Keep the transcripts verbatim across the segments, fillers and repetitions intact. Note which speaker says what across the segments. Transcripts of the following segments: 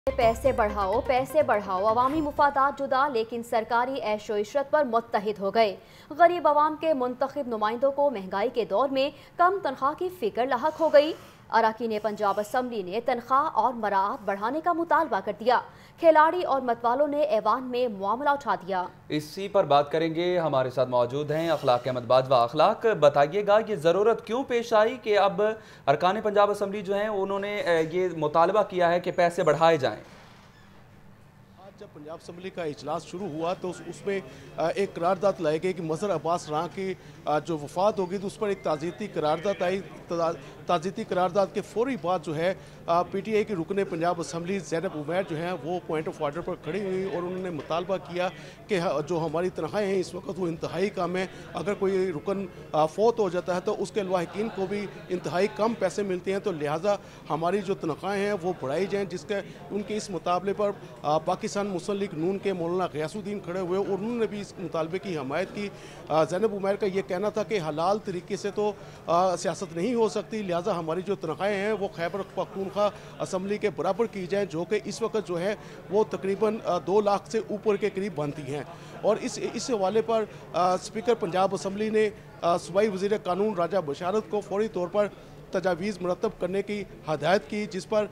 Speaker 1: पैसे बढ़ाओ पैसे बढ़ाओ अवामी मुफादात जुदा लेकिन सरकारी ऐशो इशरत पर मुत्तहिद हो गए। गरीब अवाम के मुंतखब नुमाइंदों को महंगाई के दौर में कम तनख्वाह की फिक्र लाहक हो गई। अरकान पंजाब असम्बली ने तनख्वाह और मराआत बढ़ाने का मुतालबा कर दिया। खिलाड़ी और मतवालों ने ऐवान में मामला उठा दिया। इसी
Speaker 2: पर बात करेंगे, हमारे साथ मौजूद हैं अखलाक अहमद बाजवा। अखलाक, बताइएगा ये ज़रूरत क्यों पेश आई कि अब अरकान पंजाब असम्बली जो हैं उन्होंने ये मुतालबा किया है कि पैसे बढ़ाए जाएँ।
Speaker 3: जब पंजाब असम्बली का इजलास शुरू हुआ तो उसमें एक करारदाद लाई गई कि मज़हर अब्बास रां की जो वफात होगी तो उस पर एक ताज़ीती करारदाद आई। ताज़ीती करारदाद के फौरी बाद जो है पीटीआई की रुकने पंजाब असम्बली ज़ैनब उमैर जो हैं वो पॉइंट ऑफ ऑर्डर पर खड़ी हुई और उन्होंने मुतालबा किया कि जो हमारी तनख्वाहें हैं इस वक्त वो इंतहाई कम है। अगर कोई रुकन फौत हो जाता है तो उसके लवाहिकीन को भी इंतहाई कम पैसे मिलते हैं, तो लिहाजा हमारी जो तनख्वाहें हैं वो बढ़ाई जाएँ। जिसके उनके इस मुतालबे पर पाकिस्तान मुस्लिम लीग नून के मौलाना गयासुद्दीन खड़े हुए और उन्होंने भी इस मुतालबे की हमायत की। ज़ैनब उमैर का ये कहना था कि हलाल तरीके से तो सियासत नहीं हो सकती, लिहाजा हमारी जो तनख्वाहें हैं वो खैबर पख्तूनख्वा असम्बली के बराबर की जाएँ, जो कि इस वक्त जो है वो तकरीबन दो लाख से ऊपर के करीब बनती हैं। और इस इस हवाले पर स्पीकर पंजाब असम्बली ने सूबाई वज़ीर कानून राजा बशारत को फौरी तौर पर तजावीज़ मुरतब करने की हदायत की, जिस पर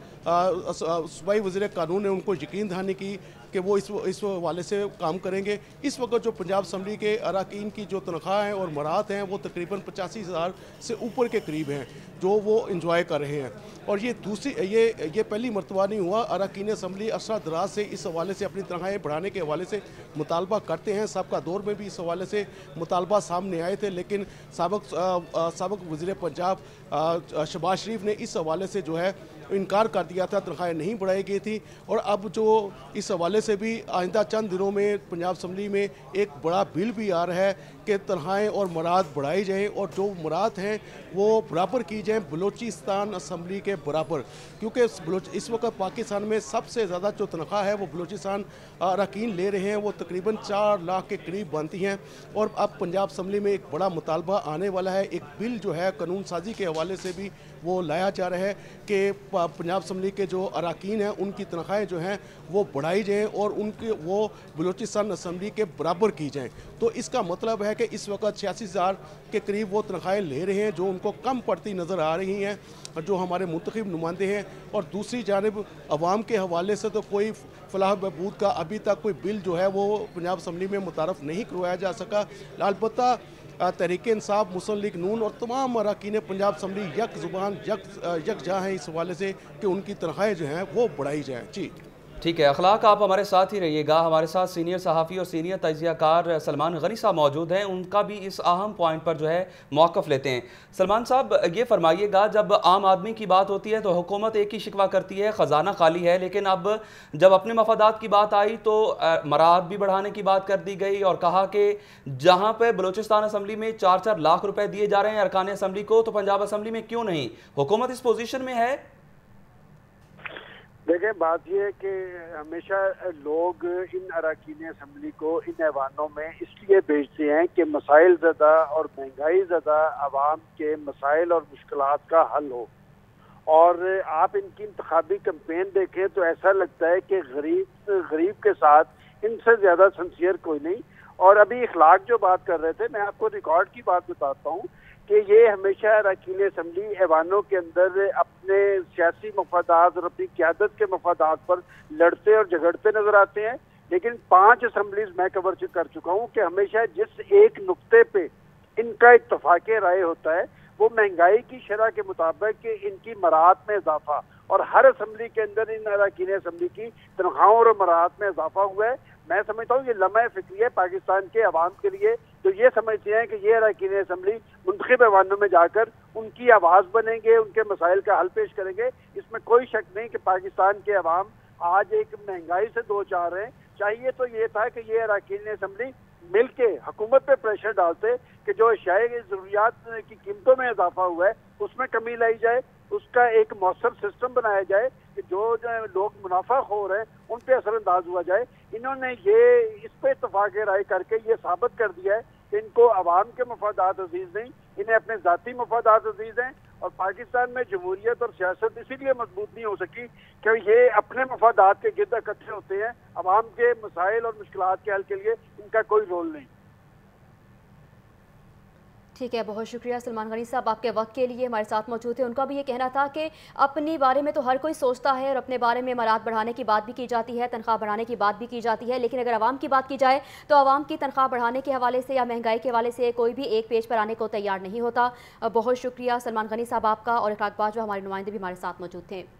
Speaker 3: सूबाई वज़ीर कानून ने उनको यकीन दहानी की कि वो इस इस हवाले से काम करेंगे। इस वक्त जो पंजाब असम्बली के अरकान की जो तनख्वाह हैं और मराहत हैं वो तकरीबन पचासी हज़ार से ऊपर के करीब हैं जो वो इंजॉय कर रहे हैं। और ये दूसरी ये ये पहली मरतबा नहीं हुआ। अरकान असम्बली अरसा दराज से इस हवाले से अपनी तनख्वाहें बढ़ाने के हवाले से मुतालबा करते हैं। सबका दौर में भी इस हवाले से मुतालबा सामने आए थे, लेकिन साबक साबक वज़ीर पंजाब शहबाज शरीफ ने इस हवाले से जो है इनकार कर दिया था, तनख्वाहें नहीं बढ़ाई गई थी। और अब जो इस हवाले से भी आइंदा चंद दिनों में पंजाब असम्बली में एक बड़ा बिल भी आ रहा है कि तनख्वाहें और मराहत बढ़ाई जाएँ और जो मराहत हैं वो बराबर की जाएँ बलूचिस्तान असम्बली के बराबर, क्योंकि इस वक्त पाकिस्तान में सबसे ज़्यादा जो तनख्वाह है वो बलूचिस्तान अरकान ले रहे हैं, वो तकरीबन चार लाख के करीब बनती हैं। और अब पंजाब असम्बली में एक बड़ा मुतालबा आने वाला है, एक बिल जो है कानून साजी के हवाले से भी वो लाया जा रहा है कि पंजाब असम्बली के जो अरकान हैं उनकी तनख्वाहें जो हैं वो बढ़ाई जाएँ और उनके वो बलूचिस्तान असम्बली के बराबर की जाएँ। तो इसका मतलब है कि इस वक्त छियासी हज़ार के करीब वो तनख्वाहें ले रहे हैं जो उनको कम पड़ती नज़र आ रही हैं जो हमारे मुंतखब नुमाइंदे हैं। और दूसरी जानिब अवाम के हवाले से तो कोई फलाह बहबूद का अभी तक कोई बिल जो है वो पंजाब असम्बली में मुतारफ़ नहीं करवाया जा सका। अलबत्ता तहरीक इंसाफ, मुस्लिम लीग नून और तमाम अरकान पंजाब असम्बली यक ज़ुबान यक यकजा हैं इस हवाले से कि उनकी तनख्वाहें जो हैं वो बढ़ाई जाएँ। जी
Speaker 2: ठीक है अखलाक, आप हमारे साथ ही रहिएगा। हमारे साथ सीनियर सहाफ़ी और सीनियर तजियाकार सलमान गनी साहब मौजूद हैं, उनका भी इस अहम पॉइंट पर जो है मौक़िफ़ लेते हैं। सलमान साहब, ये फरमाइएगा, जब आम आदमी की बात होती है तो हुकूमत एक ही शिकवा करती है, ख़जाना खाली है, लेकिन अब जब अपने मफादात की बात आई तो मराहत भी बढ़ाने की बात कर दी गई और कहा कि जहाँ पर बलूचिस्तान असम्बली में चार चार लाख रुपये दिए जा रहे हैं अरकान असम्बली को, तो पंजाब असम्बली में क्यों नहीं? हुकूमत इस पोजीशन में है।
Speaker 4: देखें, बात यह है कि हमेशा लोग इन अरकान असम्बली को इन ऐवानों में इसलिए भेजते हैं कि मसाइल ज़दा और महंगाई ज़दा आवाम के मसाइल और मुश्किलात का हल हो। और आप इनकी इंतखाबी कैंपेन देखें तो ऐसा लगता है कि गरीब गरीब के साथ इनसे ज़्यादा सिंसियर कोई नहीं। और अभी इखलाक जो बात कर रहे थे, मैं आपको रिकॉर्ड की बात बताता हूँ कि ये हमेशा अरकान असम्बली ऐवानों के अंदर अपने सियासी मफादात और अपनी क़यादत के मफादात पर लड़ते और झगड़ते नजर आते हैं। लेकिन पांच असम्बलीज मैं कवर कर चुका हूँ कि हमेशा जिस एक नुक्ते पे इनका इत्तफाक राय होता है वो महंगाई की शरह के मुताबिक इनकी मराहत में इजाफा, और हर असम्बली के अंदर इन अरकान असम्बली की तनख्वाहों और मराहत में इजाफा हुआ है। मैं समझता हूँ ये लम्हा फिक्री है पाकिस्तान के अवाम के लिए, तो ये समझते हैं कि ये अरकान असम्बली मुंतखब ऐवानों में जाकर उनकी आवाज़ बनेंगे, उनके मसाइल का हल पेश करेंगे। इसमें कोई शक नहीं कि पाकिस्तान के अवाम आज एक महंगाई से दो चार हैं। चाहिए तो ये था कि ये अरकान असम्बली मिल के हुकूमत पे प्रेशर डालते कि जो अशियाए ज़रूरियात की कीमतों में इजाफा हुआ है उसमें कमी लाई जाए, उसका एक मौसर सिस्टम बनाया जाए कि जो जो लोग मुनाफा खोर हैं उन पे असरअंदाज हुआ जाए। इन्होंने ये इस पे इत्तफाक राय करके ये साबित कर दिया है कि इनको अवाम के मफादात अजीज नहीं, इन्हें अपने ज़ाती मफादात अजीज हैं। और पाकिस्तान में जमहूरियत और सियासत इसीलिए मजबूत नहीं हो सकी कि ये अपने मफादात के गिर्द इकट्ठे होते हैं, अवाम के मसाइल और मुश्किलात के हल के लिए इनका कोई रोल नहीं।
Speaker 1: ठीक है, बहुत शुक्रिया सलमान गनी साहब आपके वक्त के लिए हमारे साथ मौजूद थे। उनका भी ये कहना था कि अपनी बारे में तो हर कोई सोचता है और अपने बारे में मराद बढ़ाने की बात भी की जाती है, तनख्वाह बढ़ाने की बात भी की जाती है, लेकिन अगर आवाम की बात की जाए तो आवाम की तनख्वाह बढ़ाने के हवाले से या महंगाई के हवाले से कोई भी एक पेज पर आने को तैयार नहीं होता। बहुत शुक्रिया सलमान गनी साहब आपका, और इकरार बाजवा हमारे नुमाइंदे भी हमारे साथ मौजूद थे।